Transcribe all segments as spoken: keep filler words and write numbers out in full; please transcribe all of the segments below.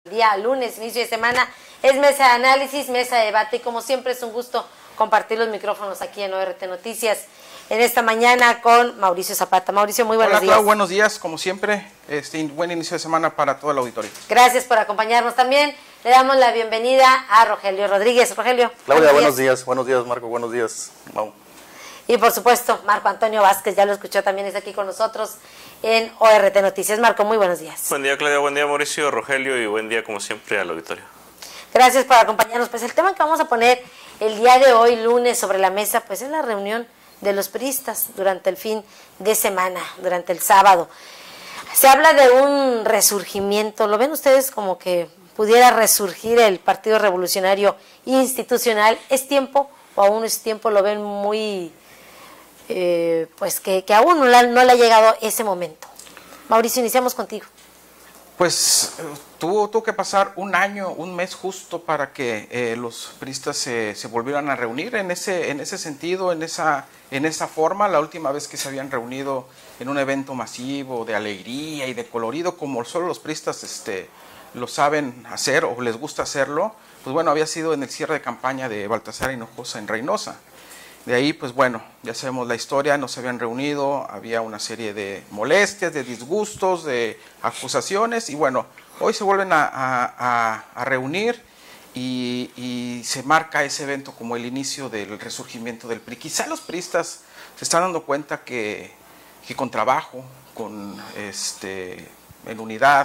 Día lunes, inicio de semana, es mesa de análisis, mesa de debate y como siempre es un gusto compartir los micrófonos aquí en O R T Noticias en esta mañana con Mauricio Zapata. Mauricio, muy buenos Hola, días. Hola, Clau, buenos días, como siempre, este buen inicio de semana para todo el auditorio. Gracias por acompañarnos también. Le damos la bienvenida a Rogelio Rodríguez. Rogelio. Claudia, buenos días. días, buenos días Marco, buenos días Mau. Y por supuesto, Marco Antonio Vázquez, ya lo escuchó, también está aquí con nosotros en O R T Noticias. Marco, muy buenos días. Buen día, Claudia, buen día, Mauricio, Rogelio, y buen día, como siempre, al auditorio. Gracias por acompañarnos. Pues el tema que vamos a poner el día de hoy, lunes, sobre la mesa, pues es la reunión de los priistas durante el fin de semana, durante el sábado. Se habla de un resurgimiento. ¿Lo ven ustedes como que pudiera resurgir el Partido Revolucionario Institucional? ¿Es tiempo o aún es tiempo? ¿Lo ven muy... Eh, pues que, que aún no le, no le ha llegado ese momento? Mauricio, iniciamos contigo. Pues tuvo, tuvo que pasar un año, un mes justo para que eh, los priistas se, se volvieran a reunir en ese, en ese sentido, en esa, en esa forma. La última vez que se habían reunido en un evento masivo de alegría y de colorido, como solo los priistas este, lo saben hacer o les gusta hacerlo, pues bueno, había sido en el cierre de campaña de Baltasar Hinojosa en Reynosa. De ahí, pues bueno, ya sabemos la historia, no se habían reunido, había una serie de molestias, de disgustos, de acusaciones, y bueno, hoy se vuelven a, a, a reunir y, y se marca ese evento como el inicio del resurgimiento del P R I. Quizá los priistas se están dando cuenta que, que con trabajo, con este, en unidad,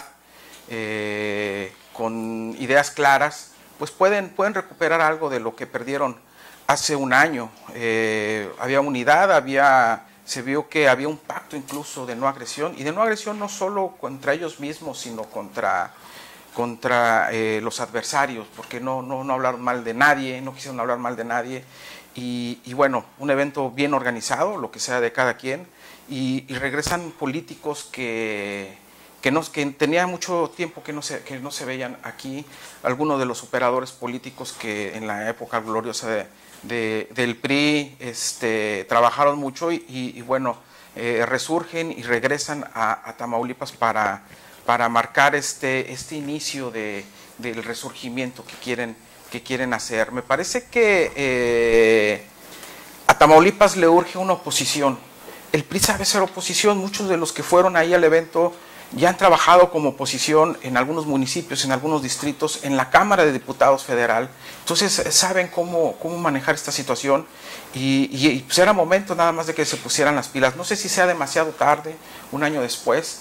eh, con ideas claras, pues pueden, pueden recuperar algo de lo que perdieron hace un año. Eh, había unidad, había, se vio que había un pacto incluso de no agresión, y de no agresión no solo contra ellos mismos, sino contra, contra eh, los adversarios, porque no, no, no hablaron mal de nadie, no quisieron hablar mal de nadie, y, y bueno, un evento bien organizado, lo que sea de cada quien, y, y regresan políticos que... Que, no, que tenía mucho tiempo que no, se, que no se veían aquí, algunos de los operadores políticos que en la época gloriosa de, de, del P R I este, trabajaron mucho y, y, y bueno, eh, resurgen y regresan a, a Tamaulipas para, para marcar este, este inicio de, del resurgimiento que quieren, que quieren hacer. Me parece que eh, a Tamaulipas le urge una oposición. El P R I sabe ser oposición, muchos de los que fueron ahí al evento ya han trabajado como oposición en algunos municipios, en algunos distritos, en la Cámara de Diputados Federal. Entonces saben cómo, cómo manejar esta situación y, y, y pues era momento nada más de que se pusieran las pilas. No sé si sea demasiado tarde, un año después,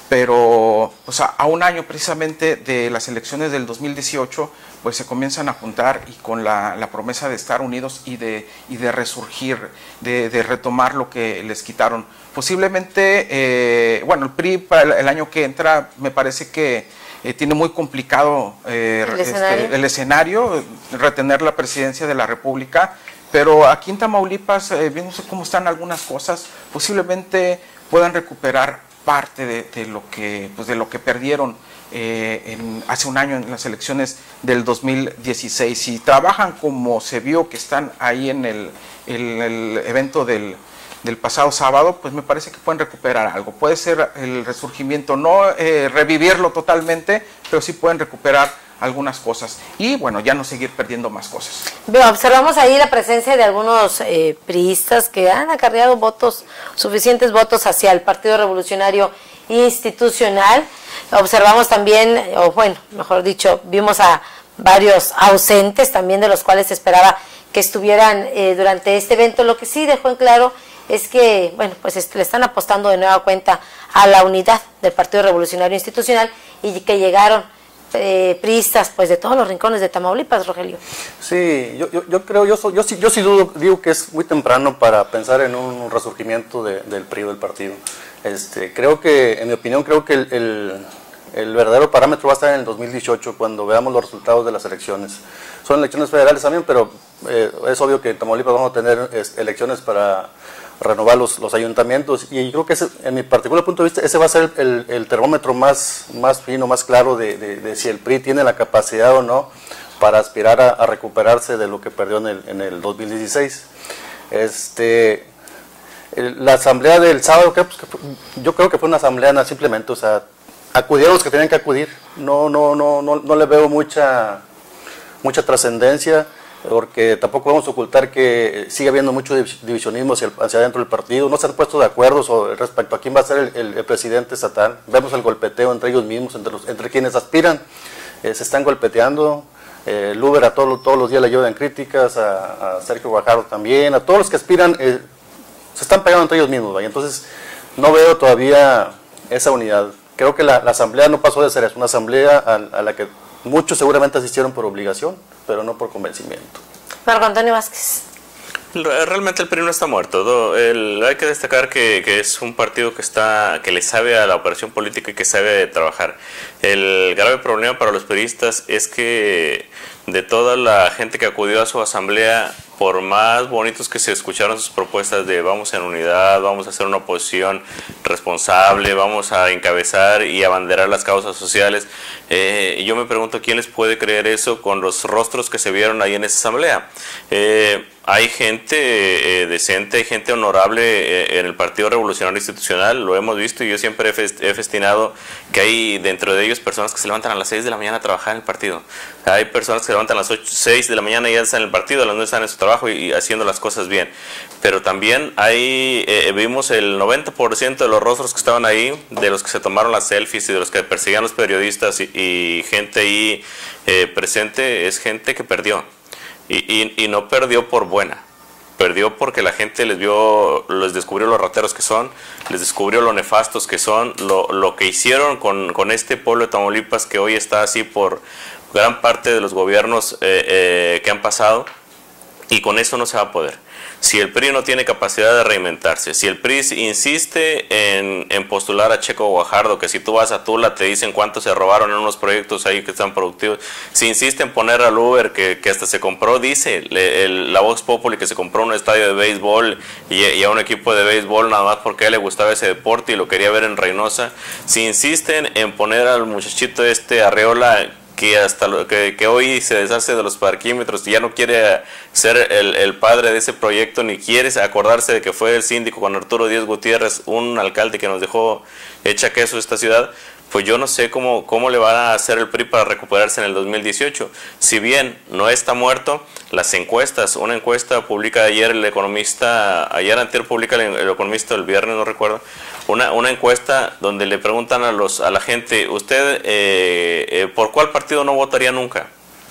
pero pues a, a un año precisamente de las elecciones del dos mil dieciocho, pues se comienzan a juntar y con la, la promesa de estar unidos y de, y de resurgir, de, de retomar lo que les quitaron. Posiblemente, eh, bueno, el P R I para el, el año que entra me parece que eh, tiene muy complicado eh, ¿El, escenario? Este, el escenario, retener la presidencia de la República, pero aquí en Tamaulipas, eh, viendo cómo están algunas cosas, posiblemente puedan recuperar parte de, de, lo, que, pues de lo que perdieron eh, en, hace un año en las elecciones del dos mil dieciséis. Si trabajan como se vio que están ahí en el, el, el evento del... del pasado sábado, pues me parece que pueden recuperar algo. Puede ser el resurgimiento, no eh, revivirlo totalmente, pero sí pueden recuperar algunas cosas. Y bueno, ya no seguir perdiendo más cosas. Bueno, observamos ahí la presencia de algunos eh, priistas que han acarreado votos, suficientes votos hacia el Partido Revolucionario Institucional. Observamos también, o bueno, mejor dicho, vimos a varios ausentes también, de los cuales se esperaba que estuvieran eh, durante este evento. Lo que sí dejó en claro es que, bueno, pues le están apostando de nueva cuenta a la unidad del Partido Revolucionario Institucional y que llegaron eh, priistas pues de todos los rincones de Tamaulipas, Rogelio. Sí, yo, yo, yo creo, yo, yo, yo, yo sí dudo, digo que es muy temprano para pensar en un resurgimiento de, del P R I, del partido. Este, creo que, en mi opinión, creo que el, el, el verdadero parámetro va a estar en el dos mil dieciocho, cuando veamos los resultados de las elecciones. Son elecciones federales también, pero eh, es obvio que en Tamaulipas vamos a tener es, elecciones para renovar los, los ayuntamientos, y creo que ese, en mi particular punto de vista, ese va a ser el, el termómetro más, más fino, más claro de, de, de si el P R I tiene la capacidad o no para aspirar a, a recuperarse de lo que perdió en el, en el dos mil dieciséis. Este, el, la asamblea del sábado, que, pues, que, yo creo que fue una asamblea simplemente, o sea, acudieron los que tenían que acudir. No, no, no, no, no le veo mucha, mucha trascendencia, porque tampoco vamos a ocultar que sigue habiendo mucho divisionismo hacia, hacia adentro del partido. No se han puesto de acuerdo sobre, respecto a quién va a ser el, el, el presidente estatal. Vemos el golpeteo entre ellos mismos, entre, los, entre quienes aspiran, eh, se están golpeteando. Eh, Luber a todo, todos los días le ayudan críticas, a, a Sergio Guajardo también, a todos los que aspiran, eh, se están pegando entre ellos mismos, ¿vale? Entonces no veo todavía esa unidad. Creo que la, la asamblea no pasó de ser eso, una asamblea a, a la que muchos seguramente asistieron por obligación, pero no por convencimiento. Marco Antonio Vázquez. Realmente el P R I no está muerto. El, hay que destacar que, que es un partido que está que le sabe a la operación política y que sabe trabajar. El grave problema para los peristas es que de toda la gente que acudió a su asamblea, por más bonitos que se escucharon sus propuestas de vamos en unidad, vamos a hacer una oposición responsable, vamos a encabezar y abanderar las causas sociales, eh, yo me pregunto quién les puede creer eso con los rostros que se vieron ahí en esa asamblea. Eh, Hay gente eh, decente, hay gente honorable eh, en el Partido Revolucionario Institucional, lo hemos visto y yo siempre he, fest he festinado que hay dentro de ellos personas que se levantan a las seis de la mañana a trabajar en el partido. Hay personas que se levantan a las ocho, seis de la mañana y ya están en el partido, a las nueve están en su trabajo y, y haciendo las cosas bien. Pero también hay, eh, vimos el noventa por ciento de los rostros que estaban ahí, de los que se tomaron las selfies y de los que perseguían los periodistas y, y gente ahí eh, presente, es gente que perdió. Y, y, y no perdió por buena, perdió porque la gente les vio, les descubrió los rateros que son, les descubrió lo nefastos que son, lo, lo que hicieron con, con este pueblo de Tamaulipas que hoy está así por gran parte de los gobiernos eh, eh, que han pasado, y con eso no se va a poder. Si el P R I no tiene capacidad de reinventarse, si el P R I insiste en, en postular a Checo Guajardo, que si tú vas a Tula te dicen cuánto se robaron en unos proyectos ahí que están productivos, si insiste en poner al Uber, que, que hasta se compró, dice le, el, la Vox Populi, que se compró un estadio de béisbol y, y a un equipo de béisbol nada más porque a él le gustaba ese deporte y lo quería ver en Reynosa, si insisten en poner al muchachito este Arreola, que hasta lo, que, que hoy se deshace de los parquímetros y ya no quiere ser el, el padre de ese proyecto, ni quiere acordarse de que fue el síndico con Arturo Díaz Gutiérrez, un alcalde que nos dejó hecha queso esta ciudad, pues yo no sé cómo, cómo le van a hacer el P R I para recuperarse en el dos mil dieciocho. Si bien no está muerto, las encuestas, una encuesta publica ayer el economista, ayer anterior publica el, el economista el viernes, no recuerdo, una, una encuesta donde le preguntan a, los, a la gente, ¿usted eh, eh, por cuál partido no votaría nunca?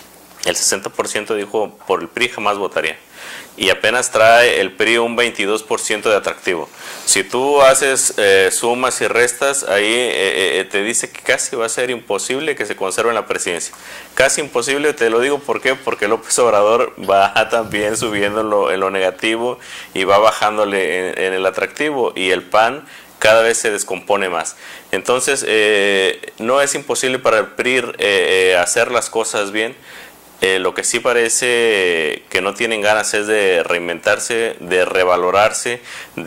El sesenta por ciento dijo por el P R I jamás votaría. Y apenas trae el P R I un veintidós por ciento de atractivo. Si tú haces eh, sumas y restas, ahí eh, eh, te dice que casi va a ser imposible que se conserve en la presidencia. Casi imposible, te lo digo, ¿por qué? Porque López Obrador va también subiendo en lo, en lo negativo y va bajándole en, en el atractivo, y el P A N cada vez se descompone más. Entonces, eh, no es imposible para el P R I eh, eh, hacer las cosas bien. Eh, lo que sí parece que no tienen ganas es de reinventarse, de revalorarse,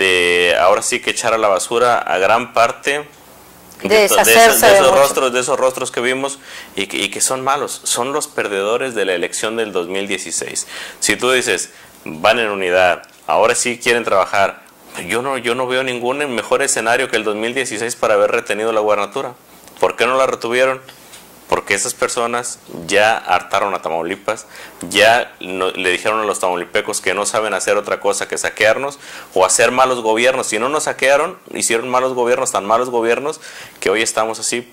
de ahora sí que echar a la basura a gran parte de, de, esos, de, esos, de, esos rostros, de esos rostros que vimos y que, y que son malos, son los perdedores de la elección del dos mil dieciséis. Si tú dices, van en unidad, ahora sí quieren trabajar, yo no, yo no veo ningún mejor escenario que el dos mil dieciséis para haber retenido la gubernatura. ¿Por qué no la retuvieron? Porque esas personas ya hartaron a Tamaulipas, ya no, le dijeron a los tamaulipecos que no saben hacer otra cosa que saquearnos o hacer malos gobiernos. Si no nos saquearon, hicieron malos gobiernos, tan malos gobiernos, que hoy estamos así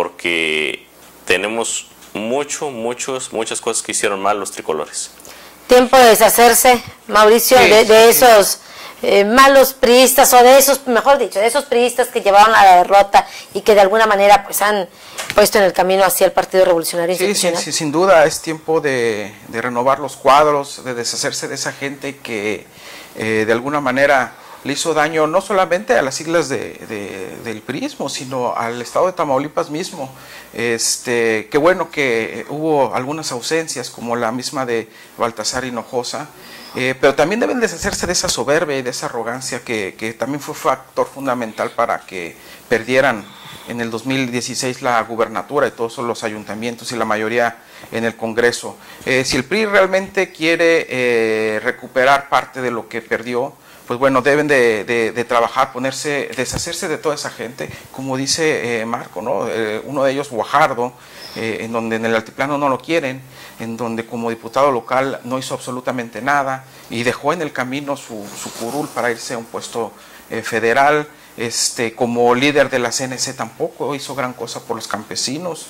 porque tenemos mucho, muchos, muchas cosas que hicieron mal los tricolores. Tiempo de deshacerse, Mauricio, sí, de, de esos eh, malos priistas, o de esos, mejor dicho, de esos priistas que llevaron a la derrota y que de alguna manera pues han puesto en el camino hacia el Partido Revolucionario sí, Institucional. Sí, sí, sin duda es tiempo de, de renovar los cuadros, de deshacerse de esa gente que eh, de alguna manera le hizo daño no solamente a las siglas de, de, del PRIismo, sino al estado de Tamaulipas mismo. Este, qué bueno que hubo algunas ausencias, como la misma de Baltasar Hinojosa, eh, pero también deben deshacerse de esa soberbia y de esa arrogancia que, que también fue factor fundamental para que perdieran en el dos mil dieciséis la gubernatura y todos los ayuntamientos y la mayoría en el Congreso. Eh, si el P R I realmente quiere eh, recuperar parte de lo que perdió, pues bueno, deben de, de, de trabajar, ponerse, deshacerse de toda esa gente, como dice eh, Marco, ¿no? Eh, uno de ellos, Guajardo, eh, en donde en el altiplano no lo quieren, en donde como diputado local no hizo absolutamente nada y dejó en el camino su, su curul para irse a un puesto eh, federal. Este, como líder de la C N C tampoco hizo gran cosa por los campesinos.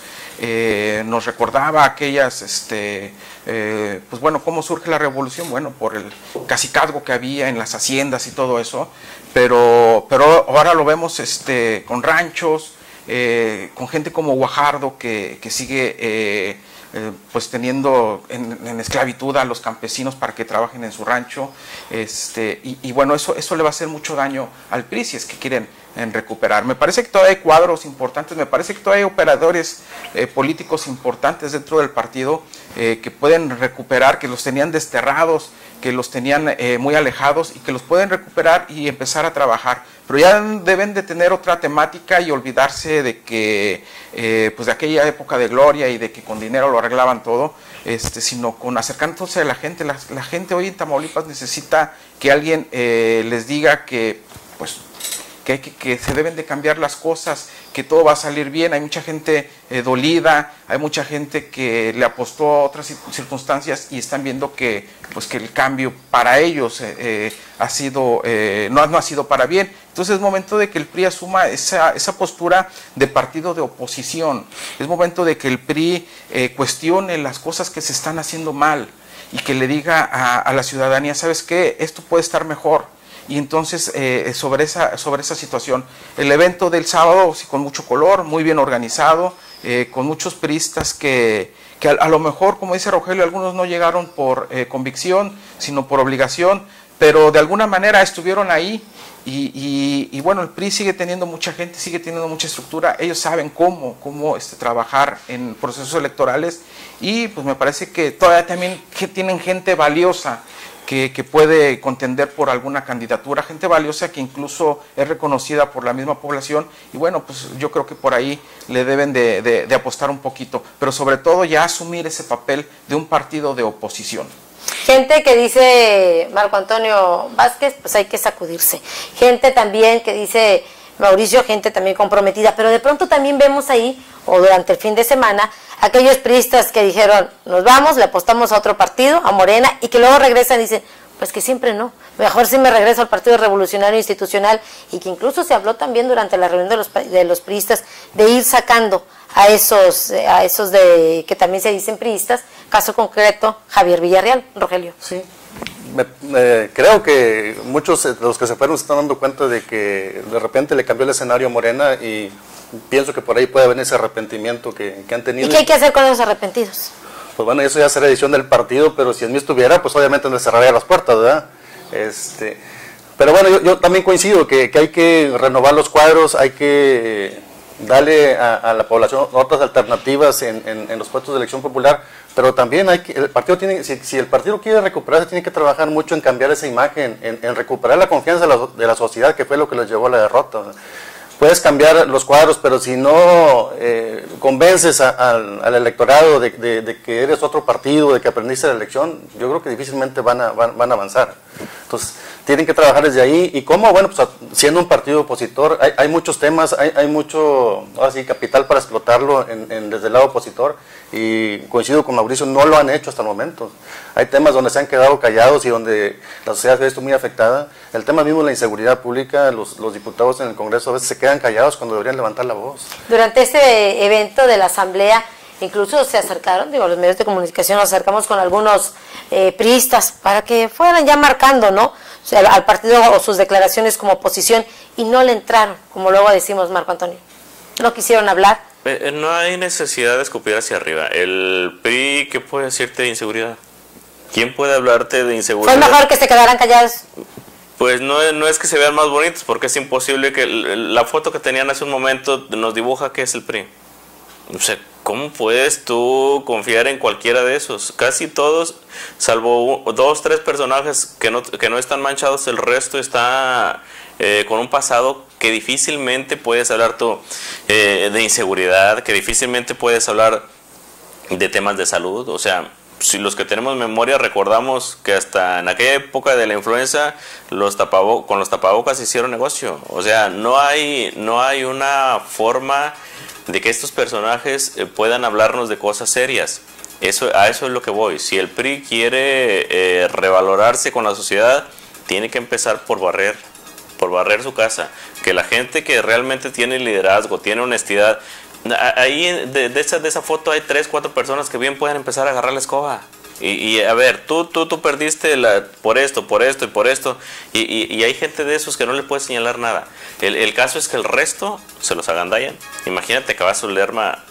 Eh, nos recordaba aquellas, este, eh, pues bueno, cómo surge la revolución, bueno, por el cacicazgo que había en las haciendas y todo eso, pero, pero ahora lo vemos este, con ranchos, eh, con gente como Guajardo que, que sigue eh, eh, pues teniendo en, en esclavitud a los campesinos para que trabajen en su rancho, este, y, y bueno, eso, eso le va a hacer mucho daño al P R I si es que quieren en recuperar. Me parece que todavía hay cuadros importantes, me parece que todavía hay operadores eh, políticos importantes dentro del partido eh, que pueden recuperar, que los tenían desterrados, que los tenían eh, muy alejados y que los pueden recuperar y empezar a trabajar. Pero ya deben de tener otra temática y olvidarse de que, eh, pues de aquella época de gloria y de que con dinero lo arreglaban todo, este, sino con acercándose a la gente. La, la gente hoy en Tamaulipas necesita que alguien eh, les diga que, pues, Que, que, que se deben de cambiar las cosas, que todo va a salir bien. Hay mucha gente eh, dolida, hay mucha gente que le apostó a otras circunstancias y están viendo que, pues, que el cambio para ellos eh, eh, ha sido, eh, no, no ha sido para bien. Entonces es momento de que el P R I asuma esa, esa postura de partido de oposición. Es momento de que el P R I eh, cuestione las cosas que se están haciendo mal y que le diga a, a la ciudadanía, ¿sabes qué? Esto puede estar mejor. Y entonces eh, sobre, esa, sobre esa situación, el evento del sábado, sí, con mucho color, muy bien organizado, eh, con muchos priistas que, que a, a lo mejor, como dice Rogelio, algunos no llegaron por eh, convicción, sino por obligación, pero de alguna manera estuvieron ahí y, y, y bueno, el P R I sigue teniendo mucha gente, sigue teniendo mucha estructura, ellos saben cómo, cómo este, trabajar en procesos electorales y pues me parece que todavía también que tienen gente valiosa, Que, que puede contender por alguna candidatura, gente valiosa que incluso es reconocida por la misma población y bueno, pues yo creo que por ahí le deben de, de, de apostar un poquito, pero sobre todo ya asumir ese papel de un partido de oposición. Gente que dice Marco Antonio Vázquez, pues hay que sacudirse. Gente también que dice Mauricio, gente también comprometida, pero de pronto también vemos ahí, o durante el fin de semana, aquellos priistas que dijeron, nos vamos, le apostamos a otro partido, a Morena, y que luego regresan y dicen, pues que siempre no, mejor si me regreso al Partido Revolucionario Institucional, y que incluso se habló también durante la reunión de los, de los priistas de ir sacando a esos, a esos de que también se dicen priistas, caso concreto, Javier Villarreal. Rogelio. Sí. Me, me, creo que muchos de los que se fueron se están dando cuenta de que de repente le cambió el escenario a Morena y pienso que por ahí puede venir ese arrepentimiento que, que han tenido. ¿Y qué hay que hacer con esos arrepentidos? Pues bueno, eso ya será decisión del partido, pero si en mí estuviera, pues obviamente no le cerraría las puertas, ¿verdad? Este, pero bueno, yo, yo también coincido que, que hay que renovar los cuadros, hay que darle a, a la población otras alternativas en, en, en los puestos de elección popular, pero también hay que, el partido tiene, si, si el partido quiere recuperarse, tiene que trabajar mucho en cambiar esa imagen, en, en recuperar la confianza de la, de la sociedad, que fue lo que les llevó a la derrota, ¿verdad? Puedes cambiar los cuadros, pero si no eh, convences a, a, al electorado de, de, de que eres otro partido, de que aprendiste la elección, yo creo que difícilmente van a, van, van a avanzar. Entonces, tienen que trabajar desde ahí. ¿Y cómo? Bueno, pues siendo un partido opositor, hay, hay muchos temas, hay, hay mucho, ahora sí, capital para explotarlo en, en, desde el lado opositor, y coincido con Mauricio, no lo han hecho hasta el momento. Hay temas donde se han quedado callados y donde la sociedad se ha visto muy afectada. El tema mismo de la inseguridad pública, los, los diputados en el Congreso a veces se quedan callados cuando deberían levantar la voz. Durante este evento de la Asamblea, incluso se acercaron, digo, los medios de comunicación nos acercamos con algunos eh, priistas para que fueran ya marcando, ¿no? O sea, al partido o sus declaraciones como oposición, y no le entraron, como luego decimos, Marco Antonio. No quisieron hablar. Eh, no hay necesidad de escupir hacia arriba. El P R I, ¿qué puede decirte de inseguridad? ¿Quién puede hablarte de inseguridad? Fue mejor que se quedaran callados. Pues no, no es que se vean más bonitos, porque es imposible que la foto que tenían hace un momento nos dibuja qué es el P R I. O sea, ¿cómo puedes tú confiar en cualquiera de esos? Casi todos, salvo dos, tres personajes que no, que no están manchados, el resto está eh, con un pasado que difícilmente puedes hablar tú eh, de inseguridad, que difícilmente puedes hablar de temas de salud. O sea, si los que tenemos memoria recordamos que hasta en aquella época de la influenza los tapabo con los tapabocas hicieron negocio. O sea, no hay, no hay una forma de que estos personajes eh, puedan hablarnos de cosas serias. Eso, a eso es lo que voy. Si el P R I quiere eh, revalorarse con la sociedad, tiene que empezar por barrer, por barrer su casa. Que la gente que realmente tiene liderazgo, tiene honestidad, ahí de, de, esa, de esa foto hay tres, cuatro personas que bien pueden empezar a agarrar la escoba. Y, y a ver, tú, tú, tú perdiste la, por esto, por esto y por esto. Y, y, y hay gente de esos que no le puede señalar nada. El, el caso es que el resto se los agandallan. Imagínate Cavazos Lerma.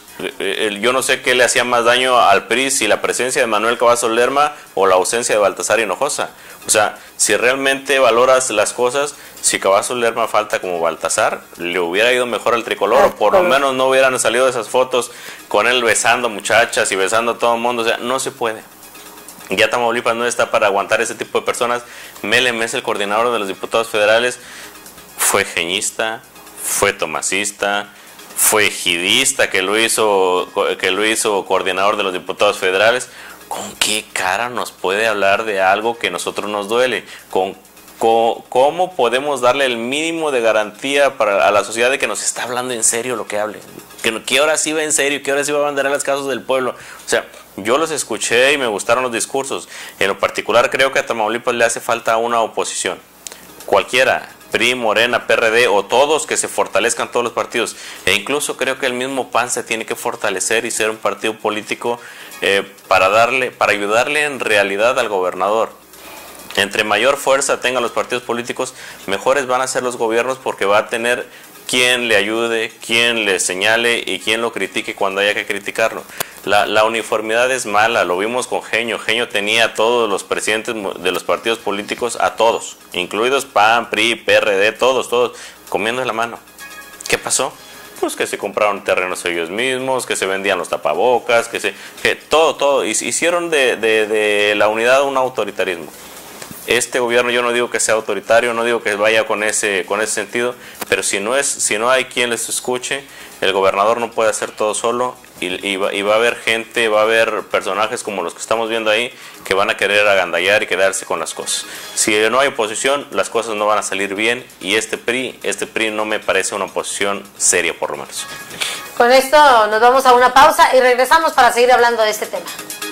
Yo no sé qué le hacía más daño al P R I, si la presencia de Manuel Cavazos Lerma o la ausencia de Baltasar Hinojosa. O sea, si realmente valoras las cosas, si Cavazos Lerma falta como Baltasar, le hubiera ido mejor al tricolor, o por lo menos no hubieran salido esas fotos con él besando muchachas y besando a todo el mundo. O sea, no se puede. Ya Tamaulipas no está para aguantar ese tipo de personas. Mele Mesa, el coordinador de los diputados federales, fue geñista, fue tomasista, fue ejidista, que lo hizo, que lo hizo coordinador de los diputados federales. ¿Con qué cara nos puede hablar de algo que a nosotros nos duele? ¿Con, con, ¿Cómo podemos darle el mínimo de garantía para, a la sociedad de que nos está hablando en serio lo que hable? Que, que ahora sí va en serio, que ahora sí va a abanderar las causas del pueblo. O sea, yo los escuché y me gustaron los discursos. En lo particular creo que a Tamaulipas le hace falta una oposición. Cualquiera. P R I, Morena, P R D o todos, que se fortalezcan todos los partidos, e incluso creo que el mismo P A N se tiene que fortalecer y ser un partido político eh, para darle, para ayudarle en realidad al gobernador. Entre mayor fuerza tengan los partidos políticos, mejores van a ser los gobiernos, porque va a tener quien le ayude, quien le señale y quien lo critique cuando haya que criticarlo. La, la uniformidad es mala, lo vimos con Genio. Genio tenía a todos los presidentes de los partidos políticos, a todos, incluidos P A N, P R I, P R D, todos, todos, comiendo de la mano. ¿Qué pasó? Pues que se compraron terrenos ellos mismos, que se vendían los tapabocas, que se, que todo, todo, hicieron de, de, de la unidad un autoritarismo. Este gobierno, yo no digo que sea autoritario, no digo que vaya con ese, con ese sentido, pero si no, es, si no hay quien les escuche, el gobernador no puede hacer todo solo, y, y, va, y va a haber gente, va a haber personajes como los que estamos viendo ahí, que van a querer agandallar y quedarse con las cosas. Si no hay oposición, las cosas no van a salir bien, y este P R I, este P R I no me parece una oposición seria, por lo menos. Con esto nos vamos a una pausa y regresamos para seguir hablando de este tema.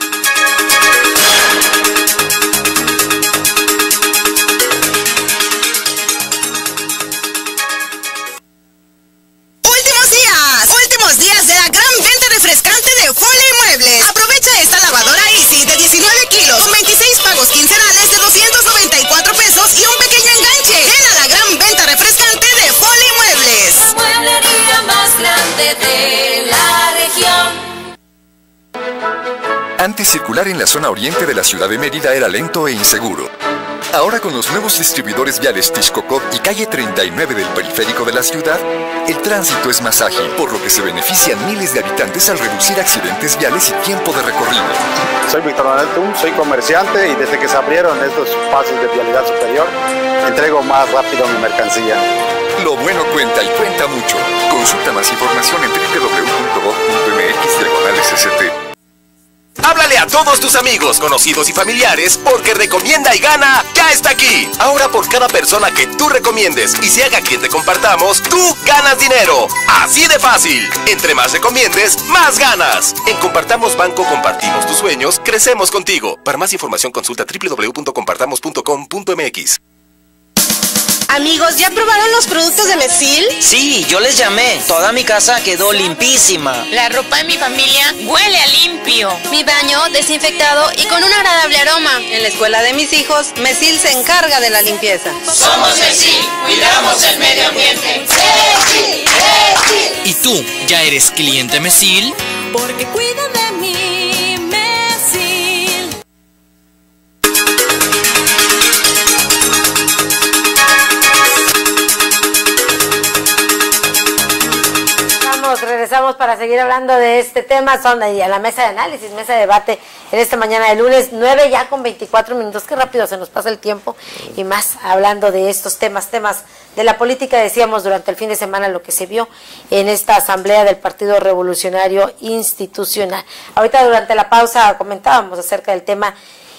Días de la gran venta refrescante de Foley Muebles. Aprovecha esta lavadora Easy de diecinueve kilos con veintiséis pagos quincenales de doscientos noventa y cuatro pesos y un pequeño enganche. Ven a la gran venta refrescante de Foley Muebles. La mueblería más grande de la región. Antes, circular en la zona oriente de la ciudad de Mérida era lento e inseguro. Ahora, con los nuevos distribuidores viales Texcoco y calle treinta y nueve del periférico de la ciudad, el tránsito es más ágil, por lo que se benefician miles de habitantes al reducir accidentes viales y tiempo de recorrido. Soy Víctor Manuel Tum, soy comerciante y desde que se abrieron estos pasos de vialidad superior, entrego más rápido mi mercancía. Lo bueno cuenta y cuenta mucho. Consulta más información en doble u doble u doble u punto gov punto m x diagonal S S T. Háblale a todos tus amigos, conocidos y familiares, porque Recomienda y Gana ya está aquí. Ahora, por cada persona que tú recomiendes y se haga quien te compartamos, tú ganas dinero. Así de fácil. Entre más recomiendes, más ganas. En Compartamos Banco compartimos tus sueños, crecemos contigo. Para más información consulta doble u doble u doble u punto compartamos punto com punto m x. Amigos, ¿ya probaron los productos de Mesil? Sí, yo les llamé. Toda mi casa quedó limpísima. La ropa de mi familia huele a limpio. Mi baño desinfectado y con un agradable aroma. En la escuela de mis hijos, Mesil se encarga de la limpieza. Somos Mesil, cuidamos el medio ambiente. Mesil, Mesil. ¿Y tú, ya eres cliente Mesil? Porque cuida de mí, Mesil. Regresamos para seguir hablando de este tema. Son ahí a la mesa de análisis, mesa de debate en esta mañana de lunes, nueve ya con veinticuatro minutos. Qué rápido se nos pasa el tiempo, y más hablando de estos temas, temas de la política, decíamos durante el fin de semana lo que se vio en esta asamblea del Partido Revolucionario Institucional. Ahorita durante la pausa comentábamos acerca del tema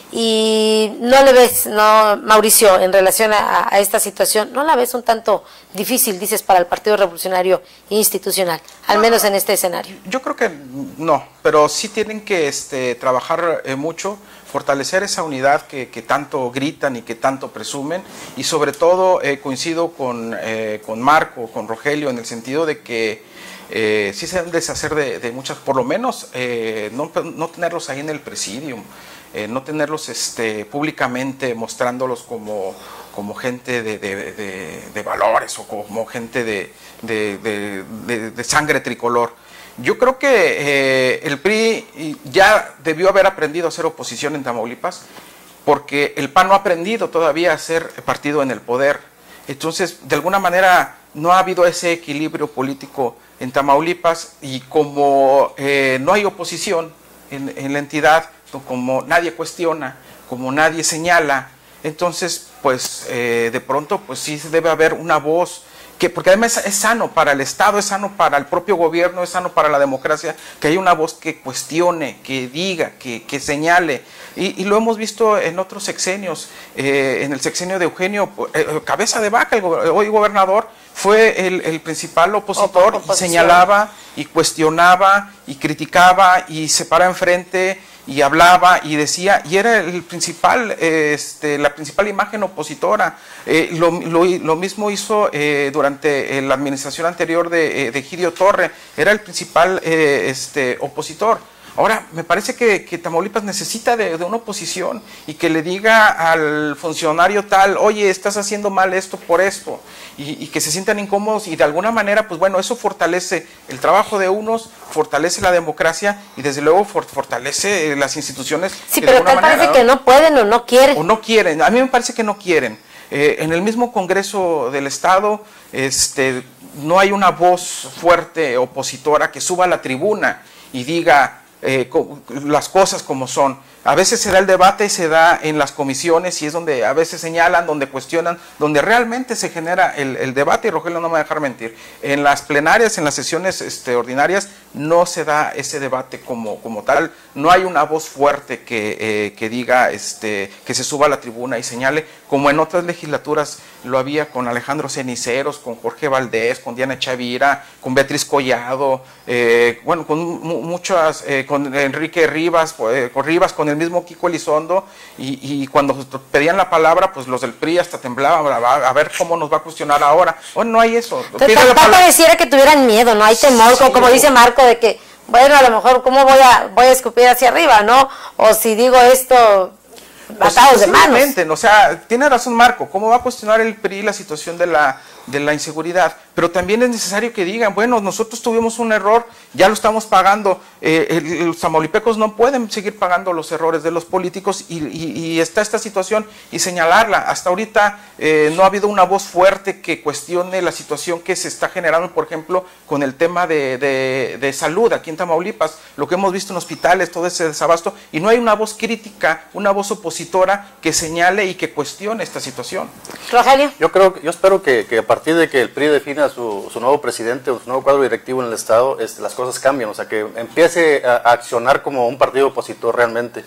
y no le ves, no, Mauricio, en relación a, a esta situación, ¿no la ves un tanto difícil, dices, para el Partido Revolucionario Institucional, al menos en este escenario? Yo creo que no, pero sí tienen que este, trabajar eh, mucho, fortalecer esa unidad que, que tanto gritan y que tanto presumen, y sobre todo eh, coincido con, eh, con Marco, con Rogelio, en el sentido de que eh, sí se deben deshacer de, de muchas, por lo menos eh, no, no tenerlos ahí en el presidium, eh, no tenerlos este, públicamente mostrándolos como, como gente de, de, de, de valores o como gente de, de, de, de, de sangre tricolor. Yo creo que eh, el P R I ya debió haber aprendido a hacer oposición en Tamaulipas, porque el P A N no ha aprendido todavía a ser partido en el poder. Entonces, de alguna manera, no ha habido ese equilibrio político en Tamaulipas, y como eh, no hay oposición en, en la entidad, como nadie cuestiona, como nadie señala, entonces, pues, eh, de pronto, pues sí debe haber una voz, que, porque además es sano para el Estado, es sano para el propio gobierno, es sano para la democracia, que haya una voz que cuestione, que diga, que, que señale. Y, y lo hemos visto en otros sexenios, eh, en el sexenio de Eugenio, eh, Cabeza de Vaca, el go hoy gobernador, fue el, el principal opositor, y señalaba y cuestionaba y criticaba y se para enfrente y hablaba y decía, y era el principal, este, la principal imagen opositora. Eh, lo, lo, lo mismo hizo eh, durante la administración anterior de, eh, de Gidio Torre, era el principal eh, este, opositor. Ahora, me parece que, que Tamaulipas necesita de, de una oposición, y que le diga al funcionario tal, oye, estás haciendo mal esto por esto, y, y que se sientan incómodos, y de alguna manera, pues bueno, eso fortalece el trabajo de unos, fortalece la democracia, y desde luego for, fortalece las instituciones. Sí, pero tal parece ¿no? que no pueden o no quieren. O no quieren, a mí me parece que no quieren. Eh, en el mismo Congreso del Estado, este, no hay una voz fuerte opositora que suba a la tribuna y diga Eh, las cosas como son. A veces se da el debate y se da en las comisiones, y es donde a veces señalan, donde cuestionan, donde realmente se genera el, el debate, y Rogelio no me va a dejar mentir. En las plenarias, en las sesiones este, ordinarias, no se da ese debate como, como tal, no hay una voz fuerte que, eh, que diga, este, que se suba a la tribuna y señale, como en otras legislaturas lo había con Alejandro Ceniceros, con Jorge Valdés, con Diana Chavira, con Beatriz Collado, eh, bueno, con muchas, eh, con Enrique Rivas, eh, con Rivas, con el mismo Kiko Elizondo, y, y cuando pedían la palabra, pues los del P R I hasta temblaban, a, a ver cómo nos va a cuestionar ahora. Bueno, no hay eso. Tampoco pareciera que tuvieran miedo, no hay temor, sí, como, como dice Marco, de que, bueno, a lo mejor, ¿cómo voy a, voy a escupir hacia arriba, no? O si digo esto, atados de manos. O sea, tiene razón Marco, ¿cómo va a cuestionar el P R I la situación de la, de la inseguridad? Pero también es necesario que digan, bueno, nosotros tuvimos un error, ya lo estamos pagando, eh, el, los tamaulipecos no pueden seguir pagando los errores de los políticos, y, y, y está esta situación, y señalarla. Hasta ahorita eh, no ha habido una voz fuerte que cuestione la situación que se está generando, por ejemplo, con el tema de, de, de salud aquí en Tamaulipas, lo que hemos visto en hospitales, todo ese desabasto, y no hay una voz crítica, una voz opositora que señale y que cuestione esta situación. Rogelio. Yo creo, yo espero que, que a partir de que el P R I defina su, su nuevo presidente o su nuevo cuadro directivo en el Estado, este, las cosas cambien, o sea, que empiece a, a accionar como un partido opositor realmente,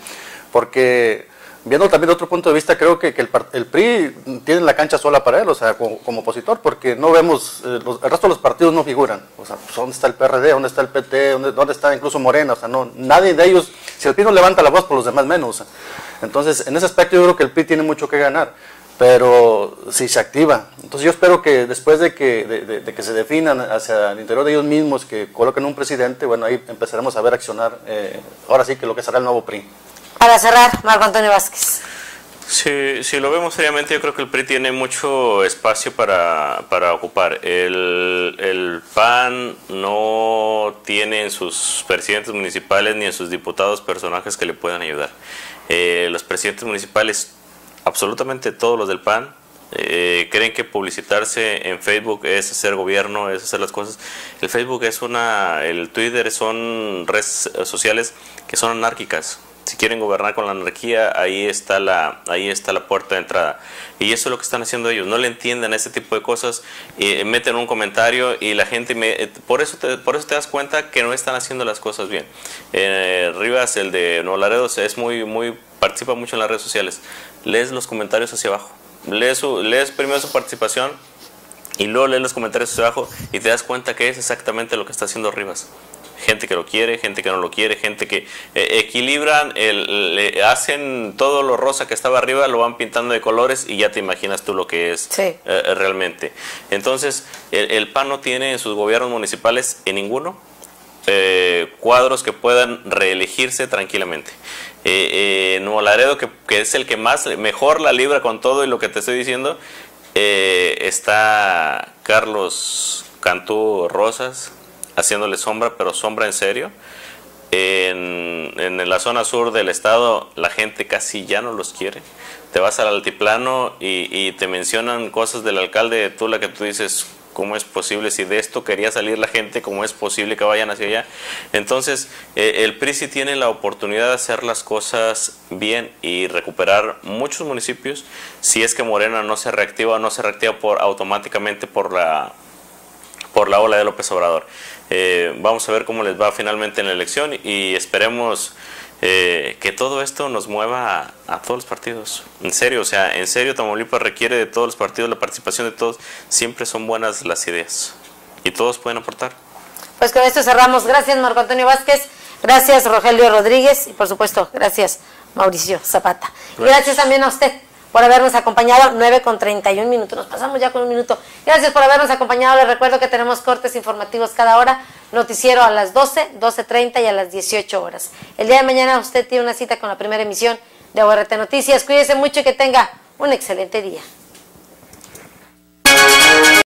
porque viendo también de otro punto de vista, creo que, que el, el P R I tiene la cancha sola para él, o sea, como, como opositor, porque no vemos, eh, los, el resto de los partidos no figuran, o sea, pues, ¿dónde está el P R D? ¿Dónde está el P T? ¿Dónde, dónde está incluso Morena? O sea, no, nadie de ellos, si el P R I no levanta la voz, por los demás menos, o sea. Entonces, en ese aspecto yo creo que el P R I tiene mucho que ganar, pero si se activa. Entonces yo espero que después de que, de, de, de que se definan hacia el interior de ellos mismos, que coloquen un presidente, bueno, ahí empezaremos a ver accionar, eh, ahora sí que lo que será el nuevo P R I. Para cerrar, Marco Antonio Vázquez. Si, si lo vemos seriamente, yo creo que el P R I tiene mucho espacio para, para ocupar. El, el P A N no tiene en sus presidentes municipales ni en sus diputados personajes que le puedan ayudar. Eh, los presidentes municipales, absolutamente todos los del P A N, eh, creen que publicitarse en Facebook es hacer gobierno, es hacer las cosas. El Facebook es una, el Twitter son redes sociales que son anárquicas. Si quieren gobernar con la anarquía, ahí está la, ahí está la puerta de entrada. Y eso es lo que están haciendo ellos. No le entienden a ese tipo de cosas, eh, meten un comentario y la gente, me, eh, por, eso te, por eso te das cuenta que no están haciendo las cosas bien. Eh, Rivas, el de Nuevo Laredo, es muy, muy, participa mucho en las redes sociales. Lees los comentarios hacia abajo. Lees, su, lees primero su participación y luego lees los comentarios hacia abajo y te das cuenta que es exactamente lo que está haciendo Rivas. Gente que lo quiere, gente que no lo quiere, gente que eh, equilibran, el, le hacen todo lo rosa que estaba arriba, lo van pintando de colores y ya te imaginas tú lo que es sí. eh, realmente. Entonces, el, el P A N no tiene en sus gobiernos municipales, en ninguno, eh, cuadros que puedan reelegirse tranquilamente. Eh, eh, Nuevo Laredo, que, que es el que más, mejor la libra con todo y lo que te estoy diciendo, eh, está Carlos Cantú Rosas, haciéndole sombra, pero sombra en serio. En, en la zona sur del estado la gente casi ya no los quiere. Te vas al altiplano y, y te mencionan cosas del alcalde de Tula que tú dices, ¿cómo es posible? Si de esto quería salir la gente, ¿cómo es posible que vayan hacia allá? Entonces, eh, el P R I sí tiene la oportunidad de hacer las cosas bien y recuperar muchos municipios si es que Morena no se reactiva, no se reactiva por, automáticamente por la... por la ola de López Obrador. Eh, vamos a ver cómo les va finalmente en la elección y esperemos eh, que todo esto nos mueva a, a todos los partidos. En serio, o sea, en serio Tamaulipas requiere de todos los partidos, la participación de todos. Siempre son buenas las ideas y todos pueden aportar. Pues con esto cerramos. Gracias Marco Antonio Vázquez, gracias Rogelio Rodríguez y por supuesto gracias Mauricio Zapata. Gracias, y gracias también a usted por habernos acompañado. Nueve con treinta y un minutos, nos pasamos ya con un minuto. Gracias por habernos acompañado. Les recuerdo que tenemos cortes informativos cada hora, noticiero a las doce, doce treinta y a las dieciocho horas. El día de mañana usted tiene una cita con la primera emisión de O R T Noticias. Cuídese mucho y que tenga un excelente día.